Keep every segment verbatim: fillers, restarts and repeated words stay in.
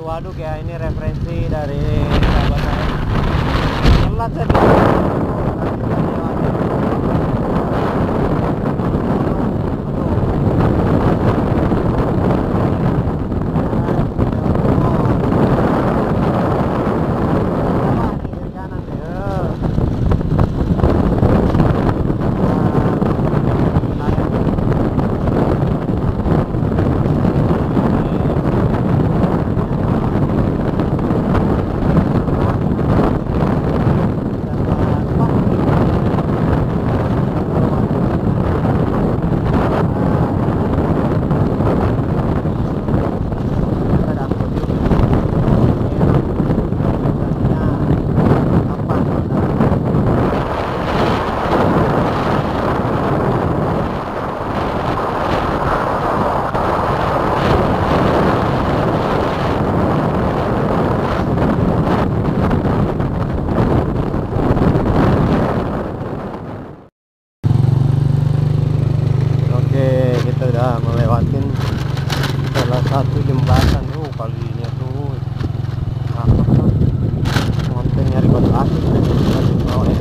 waduk ya. Ini referensi dari sahabat saya. Telat saya di melewatin salah satu jembatan. Oh, kalinya tuh apa tuh ngonten nyari batu akik dari bawah ya.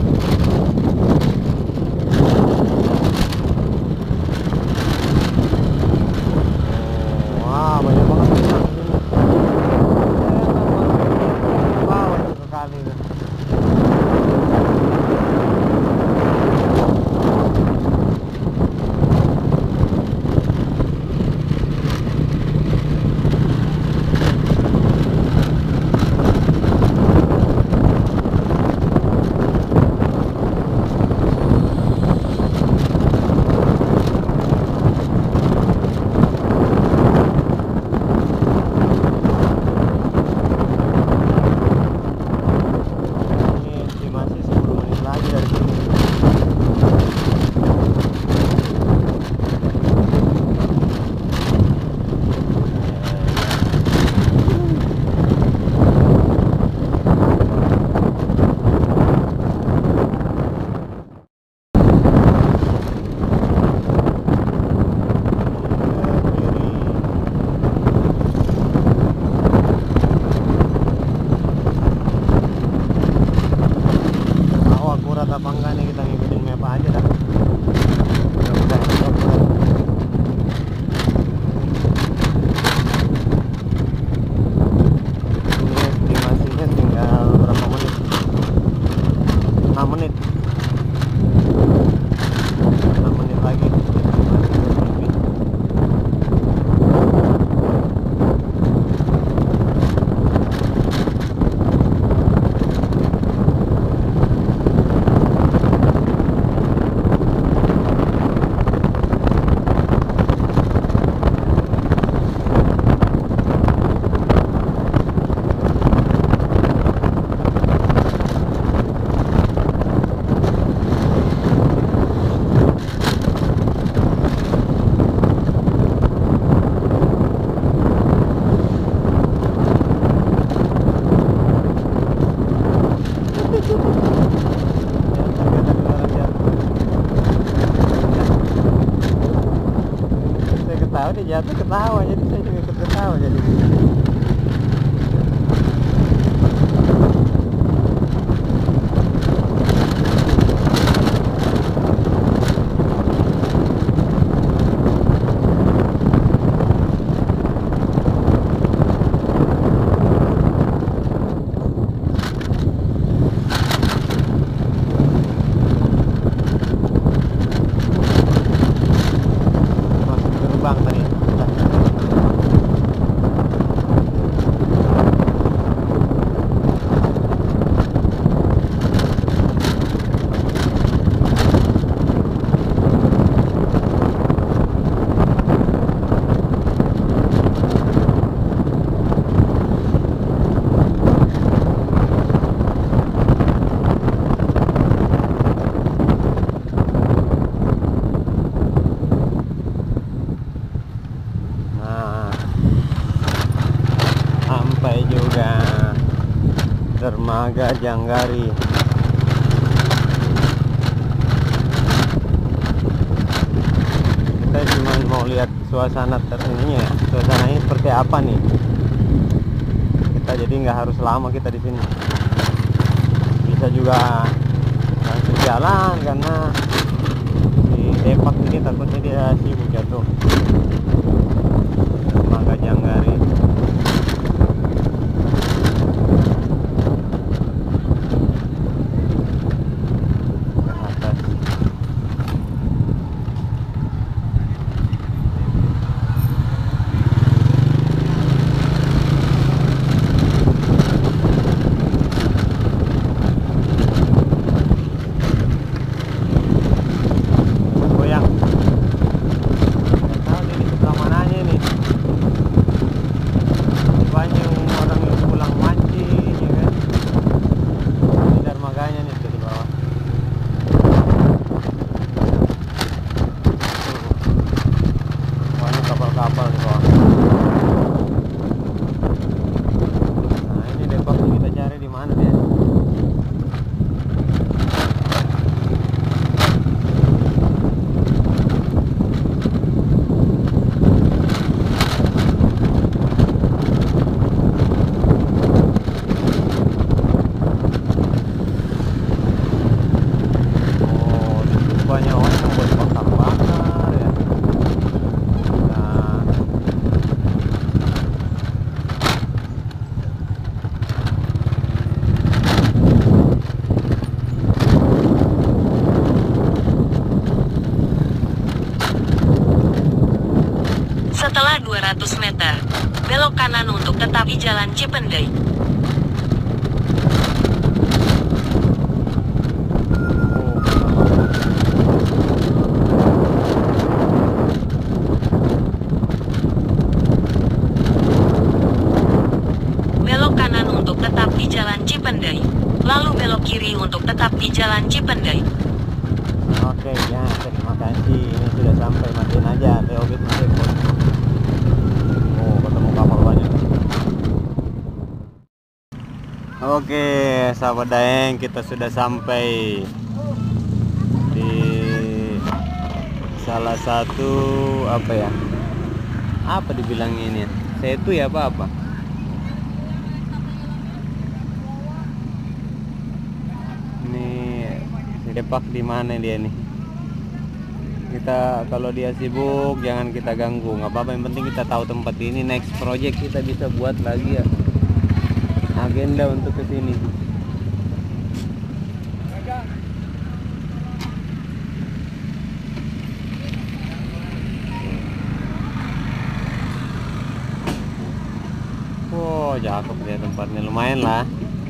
Oh, wah banyak banget di sini. Wow, itu kali tuh. Apa enggak nih, kita ngikutin map aja dah. Ini estimasinya tinggal berapa menit? enam menit. enam menit lagi. Ketawa dia jatuh ketawa, jadi saya juga ikut ketawa jadi. Dermaga Janggari. Kita cuma mau lihat suasana terininya ya. Suasananya seperti apa nih? ada, jadi nggak harus lama kita di sini. Bisa juga langsung jalan karena di Depak ini takutnya dia sibuk jatuh. Mangga Janggari. Setelah dua ratus meter, belok kanan untuk tetap di Jalan Cipendei. Belok kanan untuk tetap di Jalan Cipendei. Lalu belok kiri untuk tetap di Jalan Cipendei. Oke ya, terima kasih. Ini sudah sampai, matiin aja. P O B masih. Oh, ketemu kapal banyak. Oke, sahabat Daeng, kita sudah sampai di salah satu apa ya? Apa dibilangnya ini? Setu ya apa apa? Ini Depak di mana dia nih? Kita kalau dia sibuk jangan kita ganggu, nggak apa-apa, yang penting kita tahu tempat ini. Next project kita bisa buat lagi ya agenda untuk ke sini. Oh, cakep ya tempatnya, lumayan lah.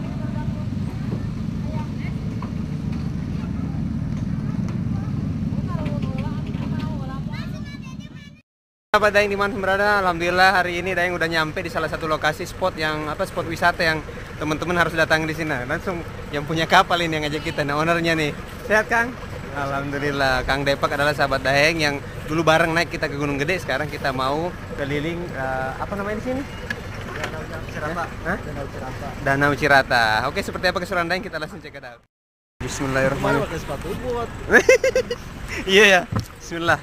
Sahabat Daeng dimanapun berada, alhamdulillah hari ini Daeng udah nyampe di salah satu lokasi spot yang apa spot wisata yang teman-teman harus datang di sini. Langsung yang punya kapal ini yang ngajak kita, nah ownernya nih. Sehat Kang? Alhamdulillah. Kang Depak adalah sahabat Daeng yang dulu bareng naik kita ke Gunung Gede. Sekarang kita mau keliling uh, apa namanya di sini? Danau Cirata. Hah? Danau Cirata. Danau Cirata. Oke, seperti apa keseruan Daeng, kita langsung cek it out. Bismillahirrahmanirrahim. Pakai sepatu buat. Iya ya. Bismillah.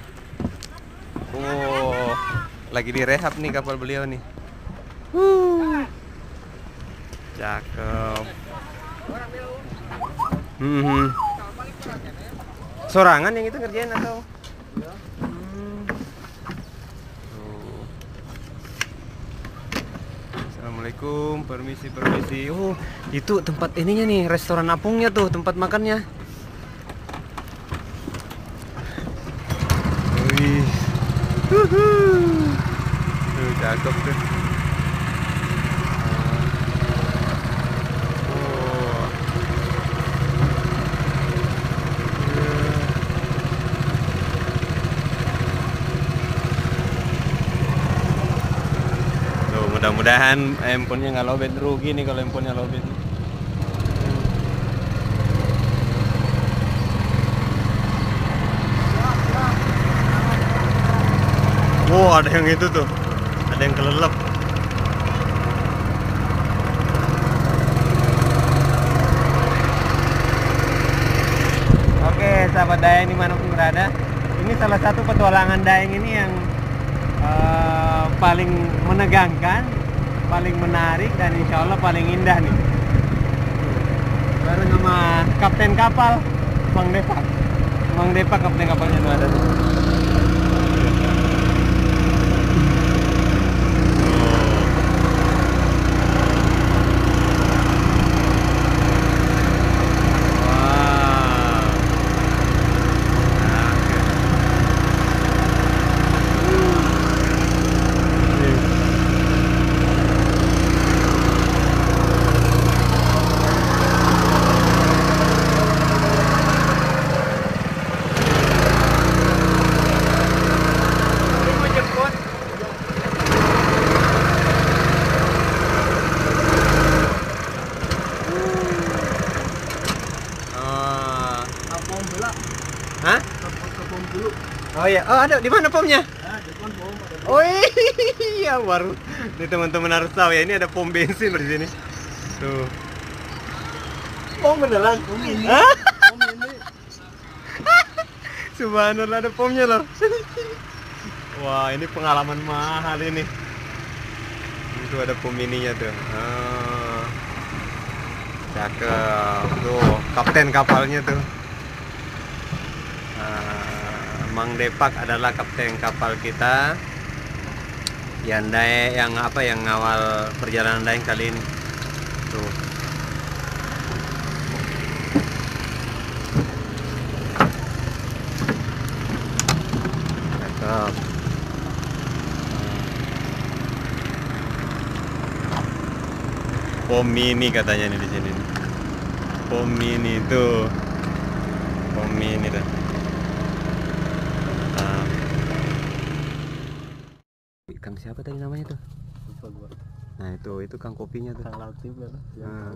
Oh, lagi direhab nih kapal beliau nih. Uh, cakep. Hmm. Sorangan yang itu ngerjain atau? Hmm. Oh. Assalamualaikum, permisi permisi. Oh, itu tempat ininya nih, restoran apungnya tuh, tempat makannya. Wih. Tuh, cakep tuh. Oh. Tuh, mudah-mudahan handphonenya nggak lowbat, rugi nih kalau handphonenya lowbat. Wow, ada yang itu tuh, ada yang kelelep. Oke, sahabat Daeng dimanapun berada, ini salah satu petualangan Daeng ini yang uh, paling menegangkan paling menarik dan insya Allah paling indah nih. Bareng sama kapten kapal Mang Depak. Mang Depak kapten kapalnya tuh ada tuh. Hah? Oh iya, oh ada di mana pomnya? Oh iya, baru. Ini teman-teman harus tahu ya, ini ada pom bensin di sini. Tuh. Pom beneran? Pom ini. Pom ini. Subhanallah, ada pomnya loh. Wah, ini pengalaman mahal ini. Itu ada pom ininya tuh. Oh. Cakep. Tuh, kapten kapalnya tuh. Mang Depak adalah kapten kapal kita yang dae yang apa yang ngawal perjalanan daeng kali ini. Tuh. Cakep. Pom mini katanya nih di sini. Pom mini tuh. Pom mini tuh. Kang siapa tadi namanya tuh? Lupa gua. Nah itu itu Kang kopinya tuh. Kang Latif kan. Nah.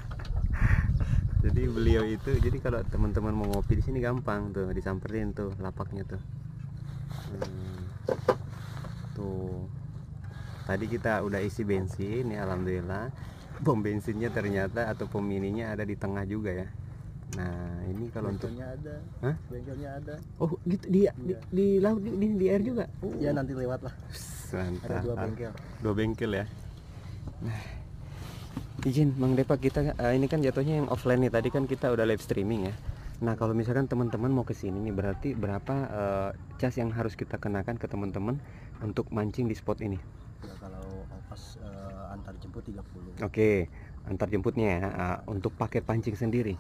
Jadi beliau itu, jadi kalau teman-teman mau ngopi di sini gampang tuh, disamperin tuh lapaknya tuh. Hmm. Tuh. Tadi kita udah isi bensin ya, alhamdulillah. Pom bensinnya ternyata atau pom mininya ada di tengah juga ya. Nah ini kalau untuk ada, Hah? bengkelnya ada. Oh gitu di di, di laut di, di, di air juga. Oh. Ya nanti lewat lah. Mantap. Ada dua bengkel. Dua bengkel ya. Nah, izin Mang Depak, kita uh, ini kan jatuhnya yang offline nih. Tadi kan kita udah live streaming ya. Nah kalau misalkan teman-teman mau ke sini nih, berarti berapa uh, cas yang harus kita kenakan ke teman-teman untuk mancing di spot ini? Ya kalau ongkos uh, antar jemput tiga puluh. Oke, antar jemputnya ya. Uh, untuk paket pancing sendiri?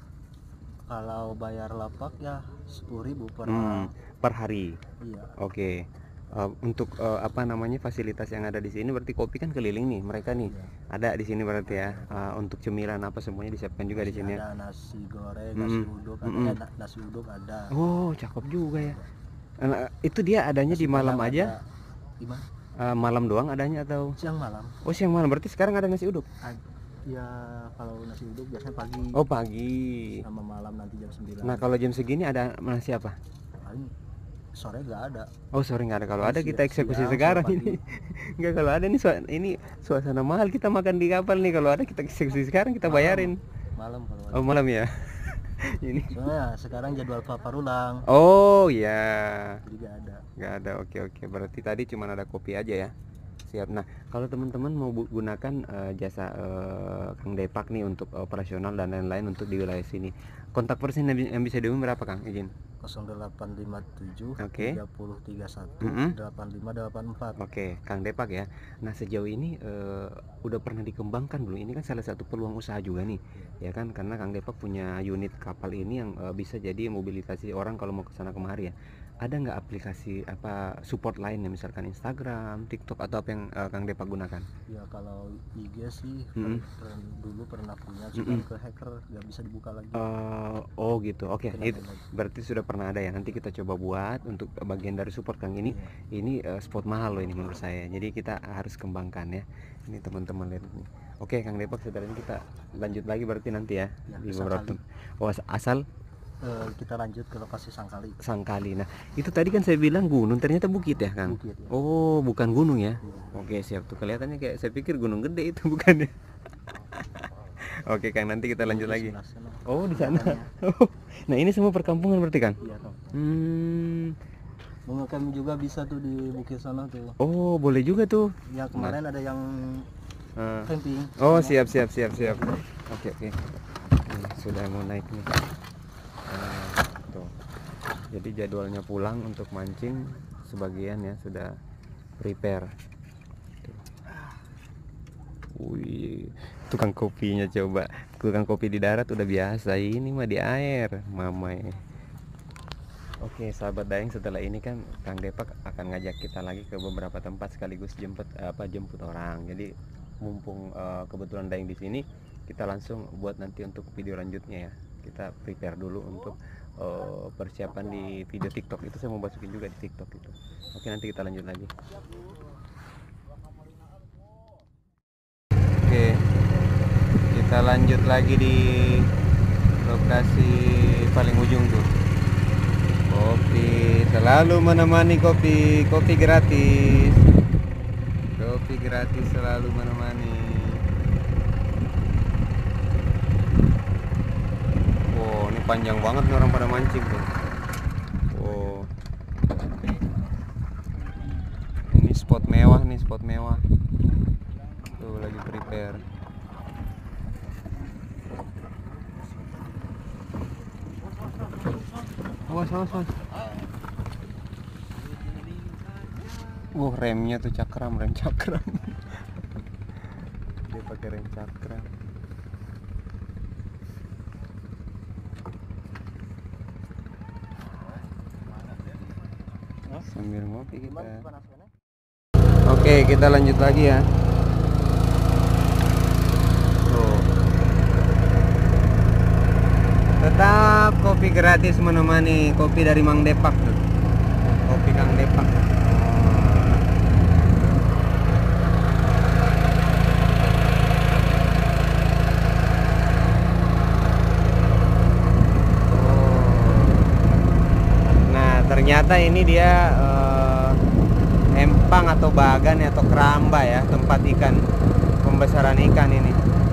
Kalau bayar lapak ya sepuluh ribu per Hmm, per hari. Iya. Oke. Uh, untuk uh, apa namanya fasilitas yang ada di sini, berarti kopi kan keliling nih mereka nih. Iya. Ada di sini berarti ya. Uh, untuk cemilan apa semuanya disiapkan juga di sini ya. Ada nasi goreng, Mm-mm. nasi uduk, ada Mm-mm. na- nasi uduk ada. Oh, cakep juga ya. Uh, itu dia adanya Nasi di malam padang aja. ada. Gimana? Uh, malam doang adanya atau? Siang malam. Oh, siang malam. Berarti sekarang ada nasi uduk. Ad- ya kalau nasi uduk biasanya pagi. Oh, pagi. Sama malam nanti jam sembilan. Nah, kalau jam segini ada nasi apa? Paling sore nggak ada. Oh, sore nggak ada. Kalau ada Siang- kita eksekusi siang, sekarang sore ini. Enggak, kalau ada nih sua- ini suasana mahal, kita makan di kapal nih. Kalau ada kita eksekusi sekarang, kita bayarin. Malam kalau ada. Oh, malam ya. Ini. Soalnya sekarang jadwal papar ulang. Oh, ya. Jadi nggak ada. Nggak ada. Oke, oke. Berarti tadi cuma ada kopi aja ya. Siap. Nah, kalau teman-teman mau bu- gunakan uh, jasa uh, Kang Depak nih untuk operasional dan lain-lain untuk di wilayah sini, kontak person yang, bi- yang bisa dihubungi berapa, Kang? Izin. nol delapan lima tujuh Oke. tiga nol tiga satu Mm-mm. delapan lima delapan empat. Oke, Kang Depak ya. Nah, sejauh ini uh, udah pernah dikembangkan belum? Ini kan salah satu peluang usaha juga nih, ya kan? Karena Kang Depak punya unit kapal ini yang uh, bisa jadi mobilisasi orang kalau mau ke sana kemari ya. Ada nggak aplikasi apa support lain ya, misalkan Instagram, TikTok atau apa yang uh, Kang Depak gunakan? Ya kalau I G sih Mm-mm. per- per- dulu pernah punya, cuma Mm-mm. ke hacker nggak bisa dibuka lagi. Uh, oh gitu. Oke, Kena itu lagi. berarti sudah pernah ada ya. Nanti kita coba buat untuk bagian dari support Kang ini. Iya. Ini uh, spot mahal loh ini menurut saya. Jadi kita harus kembangkan ya. Ini teman-teman lihat ini. Oke, Kang Depak, setelah ini kita lanjut lagi berarti nanti ya, Ya, di Sangkali. beberapa. Oh, as- asal Eh, kita lanjut ke lokasi Sangkali. Sangkali. Nah, itu tadi kan saya bilang gunung, ternyata bukit ya, Kang. Bukit, ya. Oh, bukan gunung ya. Iya. Oke, siap tuh. Kelihatannya kayak saya pikir gunung gede itu bukan ya. Oke, Kang, nanti kita lanjut Di lagi. sebelah sana. Oh, di sana. Belakangnya. Oh, nah ini semua perkampungan berarti, Kang? Iya, Tom. Hmm. Mengecamp juga bisa tuh di Bukit sana tuh. Oh, boleh juga tuh. Ya kemarin ada yang Ah. camping. Oh, siap siap siap siap. Oke oke. Ini sudah mau naik nih. Nah, tuh. Jadi jadwalnya pulang untuk mancing sebagian ya sudah prepare. Tuh. Wih, tukang kopinya coba. Tukang kopi di darat udah biasa, ini mah di air, mamai. Oke, sahabat Daeng, setelah ini kan Kang Depak akan ngajak kita lagi ke beberapa tempat sekaligus jemput apa jemput orang. Jadi mumpung uh, kebetulan Daeng di sini, kita langsung buat nanti untuk video lanjutnya ya. Kita prepare dulu untuk uh, persiapan di video TikTok itu, saya mau masukin juga di TikTok itu. Oke, nanti kita lanjut lagi. Oke, kita lanjut lagi di lokasi paling ujung tuh. Kopi selalu menemani, kopi kopi gratis, kopi gratis selalu menemani. Oh, ini panjang banget nih orang pada mancing tuh. Oh, ini spot mewah nih, spot mewah. Tuh lagi prepare. Awas, awas, awas. Wah, remnya tuh cakram, rem cakram. Dia pakai rem cakram. Sambil ngopi kita. Oke, kita lanjut lagi ya. Tuh. Tetap kopi gratis menemani, kopi dari Mang Depak tuh. Kopi Kang Depak. Ternyata ini dia eh, empang atau bagan atau keramba ya, tempat ikan, pembesaran ikan ini.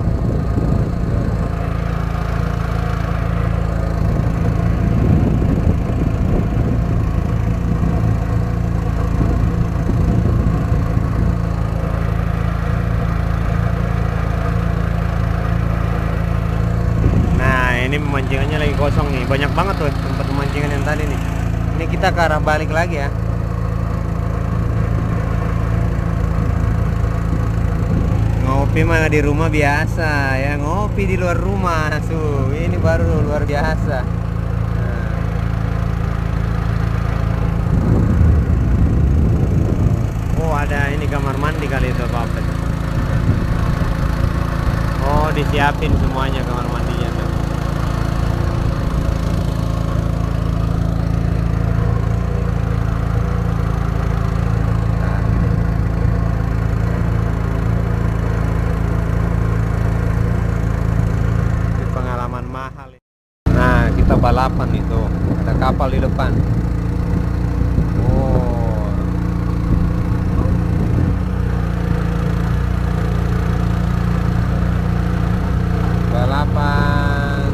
Nah, ini pemancingannya lagi kosong nih, banyak banget tuh tempat pemancingan yang tadi nih. Ini kita ke arah balik lagi ya. Ngopi mah di rumah biasa ya, ngopi di luar rumah tuh, ini baru luar biasa. Nah. Oh, ada ini kamar mandi kali itu apa apa tuh. Oh, disiapin semuanya kamar mandinya tuh. Nah, kita balapan itu, ada kapal di depan. Oh, balapan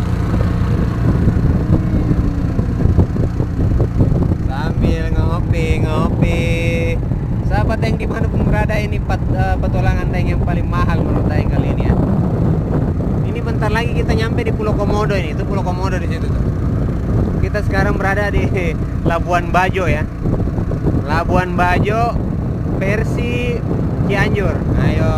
sambil ngopi ngopi. Sahabat Daeng dimanapun berada, ini pat, uh, petualangan Daeng yang paling mahal menurut Daeng kali ini ya. Bentar lagi kita nyampe di Pulau Komodo ini, itu Pulau Komodo di situ tuh. Kita sekarang berada di Labuan Bajo ya. Labuan Bajo versi Cianjur. Ayo.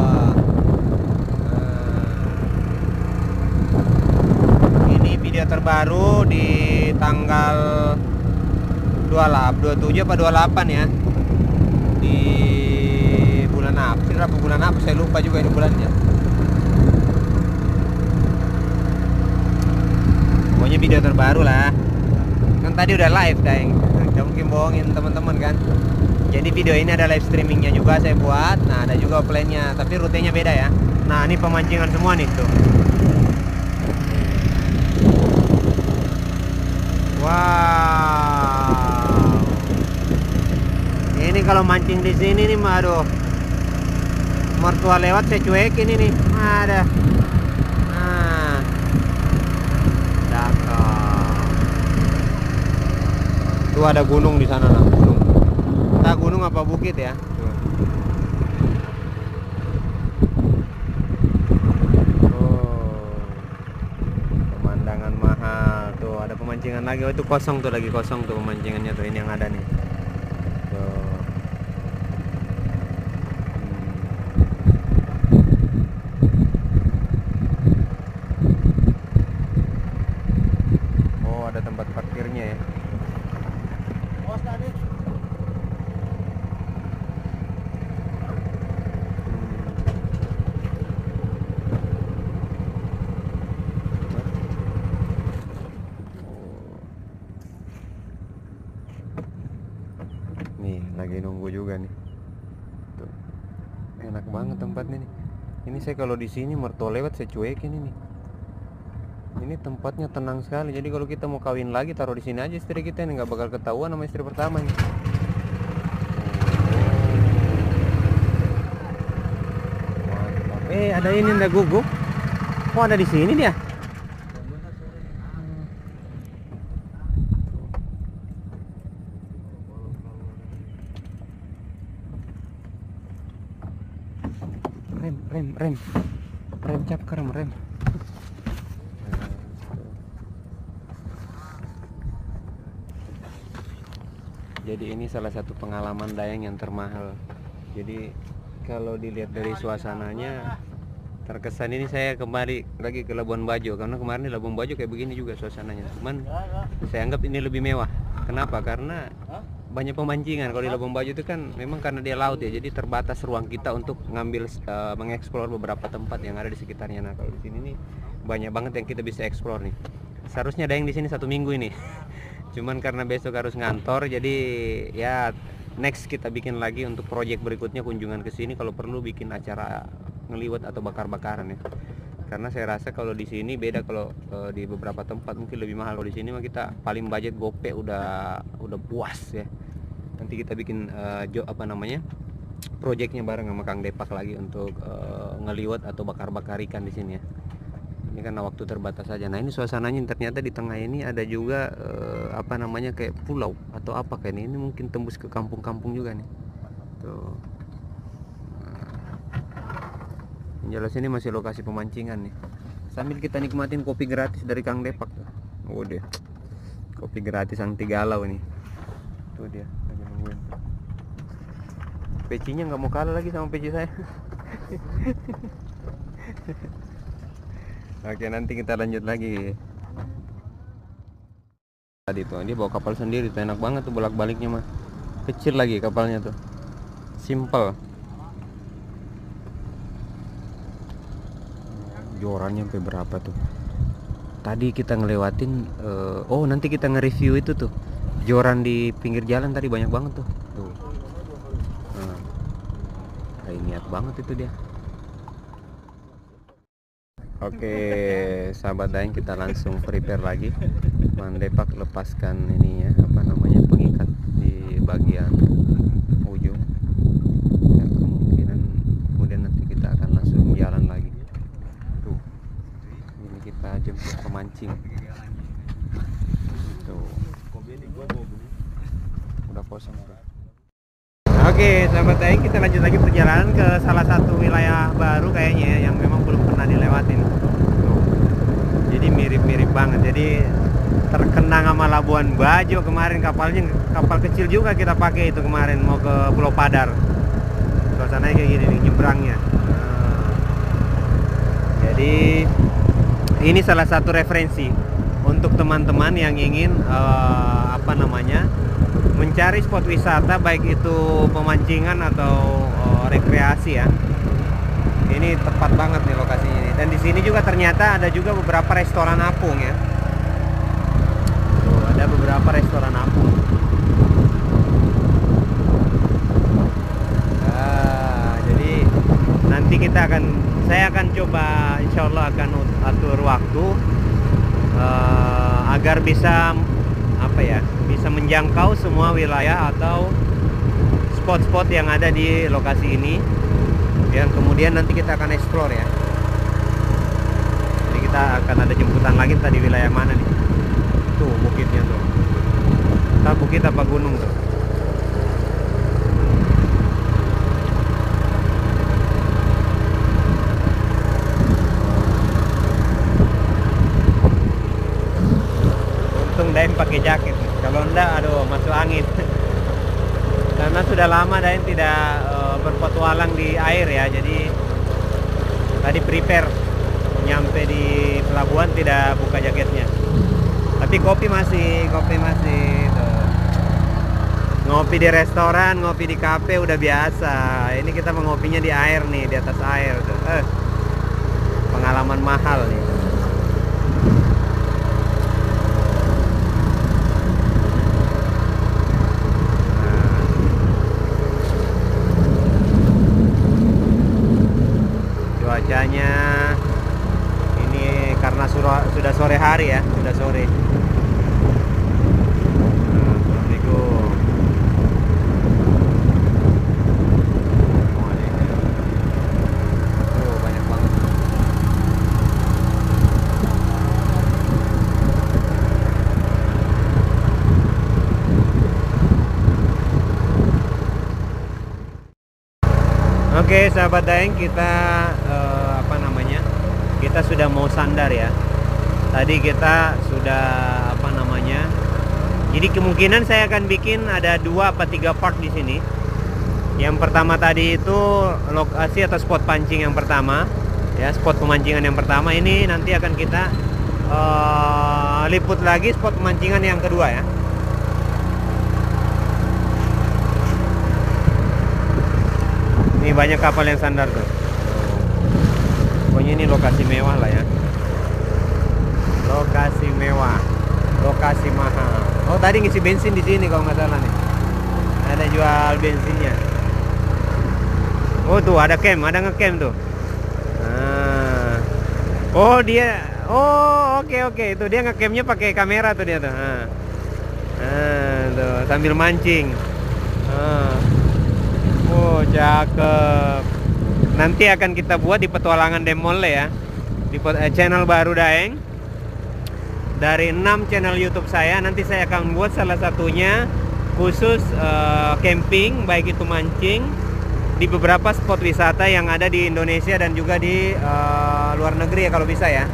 Ini video terbaru di tanggal dua puluh tujuh apa dua puluh delapan ya. Di bulan April apa bulan apa saya lupa juga ini bulannya. Pokoknya video terbaru lah. Kan tadi udah live Daeng. Gak mungkin bohongin teman-teman kan. Jadi video ini ada live streamingnya juga saya buat. Nah, ada juga offline-nya, tapi rutenya beda ya. Nah, ini pemancingan semua nih tuh. Wow. Ini kalau mancing di sini nih, aduh. Mertua lewat saya cuekin ini. Ada. Tuh ada gunung di sana, nah, gunung. Entah gunung apa bukit ya. Tuh. Oh, pemandangan mahal. Tuh ada pemancingan lagi. Oh itu kosong tuh, lagi kosong tuh pemancingannya tuh. Ini yang ada nih. Tuh. Oh ada tempat parkirnya ya. Nih lagi nunggu juga nih. Tuh. Enak banget tempatnya nih. Ini saya kalau di sini mertua lewat saya cuekin ini. Ini tempatnya tenang sekali. Jadi kalau kita mau kawin lagi taruh di sini aja istri kita, ini nggak bakal ketahuan sama istri pertama nih. Mantap. Eh ada ini ndak guguk? Kok ada di sini dia? Rem, rem, rem, rem cap kerem, rem. Jadi ini salah satu pengalaman dayang yang termahal. Jadi kalau dilihat dari suasananya terkesan ini saya kembali lagi ke Labuan Bajo, karena kemarin di Labuan Bajo kayak begini juga suasananya. Cuman saya anggap ini lebih mewah. Kenapa? Karena banyak pemancingan. Kalau di Labuan Bajo itu kan memang karena dia laut ya, jadi terbatas ruang kita untuk ngambil uh, mengeksplor beberapa tempat yang ada di sekitarnya. Nah kalau di sini nih banyak banget yang kita bisa eksplor nih. Seharusnya ada yang di sini satu minggu ini. Cuman karena besok harus ngantor, jadi ya next kita bikin lagi untuk proyek berikutnya kunjungan ke sini, kalau perlu bikin acara ngeliwat atau bakar-bakaran ya. Karena saya rasa kalau di sini beda, kalau e, di beberapa tempat mungkin lebih mahal. Kalau di sini mah kita paling budget gope udah udah puas ya. Nanti kita bikin e, jo, apa namanya proyeknya bareng sama Kang Depak lagi untuk e, ngeliwat atau bakar-bakar ikan di sini ya. Ini karena waktu terbatas saja. Nah ini suasananya ternyata di tengah ini ada juga eh, apa namanya kayak pulau atau apa kayak ini. Ini mungkin tembus ke kampung-kampung juga nih. Tuh. Nah, jelas ini masih lokasi pemancingan nih. Sambil kita nikmatin kopi gratis dari Kang Depak. Oh deh, kopi gratis yang Tigalau ini. Tuh dia lagi nungguin. Pecinya nggak mau kalah lagi sama peci saya. Oke nanti kita lanjut lagi. Tadi tuh dia bawa kapal sendiri tuh, enak banget tuh bolak-baliknya mah. Kecil lagi kapalnya tuh, simple. Jorannya sampai berapa tuh? Tadi kita ngelewatin uh, oh nanti kita nge-review itu tuh joran di pinggir jalan tadi banyak banget tuh. Tuh. Nah, kayak niat banget itu dia. Oke, sahabat dayang, kita langsung prepare lagi. Kang Depak lepaskan ini ya, apa namanya, pengikat di bagian ujung. Ya, kemungkinan kemudian nanti kita akan langsung jalan lagi. Tuh, ini kita jemput pemancing. Tuh, udah kosong tuh. Oke sahabat dayang, kita lanjut lagi perjalanan ke salah satu wilayah baru kayaknya ya, yang memang belum pernah dilewatin. Tuh. Jadi mirip-mirip banget. Jadi terkenang sama Labuan Bajo kemarin, kapalnya kapal kecil juga kita pakai itu kemarin mau ke Pulau Padar. Suasananya kayak gini nih, nyebrangnya. Nah. Jadi ini salah satu referensi untuk teman-teman yang ingin uh, apa namanya mencari spot wisata, baik itu pemancingan atau uh, rekreasi ya. Ini tepat banget nih lokasinya ini. Dan di sini juga ternyata ada juga beberapa restoran apung ya. Tuh, ada beberapa restoran apung. Nah, jadi nanti kita akan, saya akan coba, insya Allah akan atur waktu uh, agar bisa apa ya, bisa menjangkau semua wilayah atau spot-spot yang ada di lokasi ini, yang kemudian nanti kita akan explore ya. Jadi kita akan ada jemputan lagi tadi wilayah mana nih. Tuh bukitnya tuh. Entah bukit apa gunung tuh. Untung Dain pakai jaket. Kalau enggak, aduh, masuk angin. Karena sudah lama Dain tidak uh, berpetualang di air ya, jadi tadi prepare nyampe di pelabuhan tidak buka jaketnya. Tapi kopi masih, kopi masih tuh. Ngopi di restoran, ngopi di kafe udah biasa. Ini kita mengopinya di air nih, di atas air tuh. Eh, pengalaman mahal nih. Cuacanya ini karena surah, sudah sore hari ya, sudah sore. Nah, Assalamualaikum. Oh, banyak banget. Oke, sahabat Daeng, kita eh, apa namanya? Kita sudah mau sandar ya. Tadi kita sudah apa namanya? Jadi kemungkinan saya akan bikin ada dua apa tiga part di sini. Yang pertama tadi itu lokasi atau spot pancing yang pertama, ya, spot pemancingan yang pertama. Ini nanti akan kita eh, liput lagi spot pemancingan yang kedua ya. Ini banyak kapal yang sandar tuh. Pokoknya ini lokasi mewah lah ya. Lokasi mewah, lokasi mahal. Oh, tadi ngisi bensin di sini kalau nggak salah nih. Ada jual bensinnya. Oh tuh ada camp, ada ngecamp tuh. Nah. Oh dia, oh oke okay, oke okay. Itu dia ngecampnya pakai kamera tuh dia tuh. Nah. Nah, tuh sambil mancing. Nah. Oh, cakep. Nanti akan kita buat di petualangan Demole ya. Di eh, channel baru Daeng. Dari enam channel YouTube saya, nanti saya akan buat salah satunya khusus uh, camping, baik itu mancing di beberapa spot wisata yang ada di Indonesia dan juga di uh, luar negeri ya kalau bisa ya.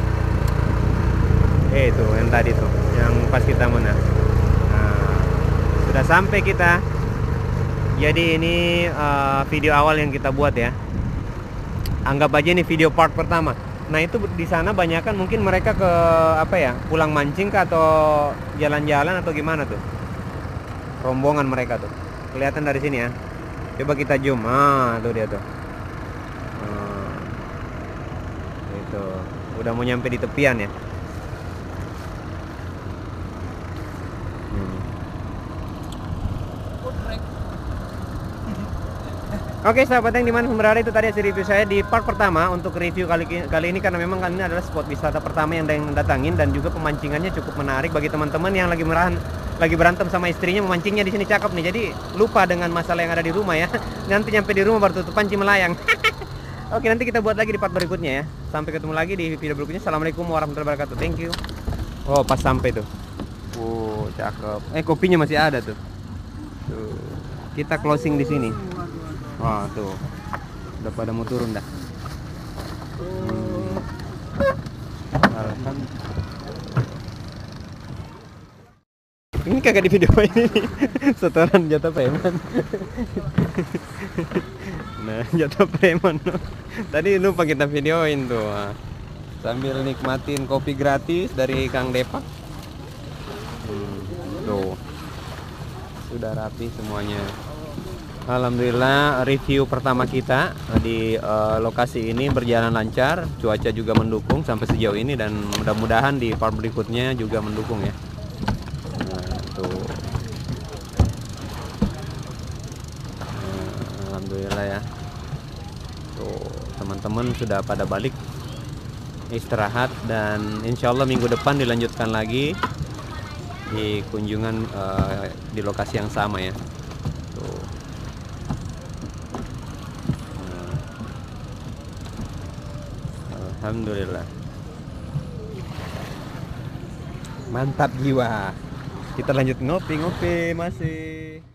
Eh itu yang tadi tuh, yang pas kita mana. Nah, sudah sampai kita. Jadi ini uh, video awal yang kita buat ya. Anggap aja ini video part pertama. Nah itu di sana banyak kan mungkin mereka ke apa ya, pulang mancing kah atau jalan-jalan atau gimana tuh? Rombongan mereka tuh. Kelihatan dari sini ya. Coba kita zoom. Ah, tuh dia tuh. Hmm, itu udah mau nyampe di tepian ya. Oke sahabat yang dimana berada, itu tadi hasil review saya di part pertama untuk review kali, kali ini. Karena memang kali ini adalah spot wisata pertama yang Daeng datangin, dan juga pemancingannya cukup menarik bagi teman-teman yang lagi merahan, lagi berantem sama istrinya. Memancingnya di sini cakep nih, jadi lupa dengan masalah yang ada di rumah ya. Nanti nyampe di rumah baru tutup pancing melayang. Oke, nanti kita buat lagi di part berikutnya ya. Sampai ketemu lagi di video berikutnya. Assalamualaikum warahmatullahi wabarakatuh. Thank you. Oh, pas sampai tuh. Oh, cakep. Eh, kopinya masih ada tuh. Tuh. Kita closing di sini. Wah, tuh. Udah pada mau turun dah. Hmm. Ini kagak di video ini nih. Setoran jatah preman. Nah, jatah preman. Tadi lupa kita videoin tuh. Sambil nikmatin kopi gratis dari Kang Depak. Hmm, tuh. Sudah rapi semuanya. Alhamdulillah review pertama kita di uh, lokasi ini berjalan lancar, cuaca juga mendukung sampai sejauh ini, dan mudah-mudahan di part berikutnya juga mendukung ya. Nah, tuh. Nah, alhamdulillah ya. Tuh, teman-teman sudah pada balik istirahat, dan insya Allah minggu depan dilanjutkan lagi di kunjungan uh, di lokasi yang sama ya. Tuh. Alhamdulillah, mantap jiwa. Kita lanjut ngopi-ngopi masih.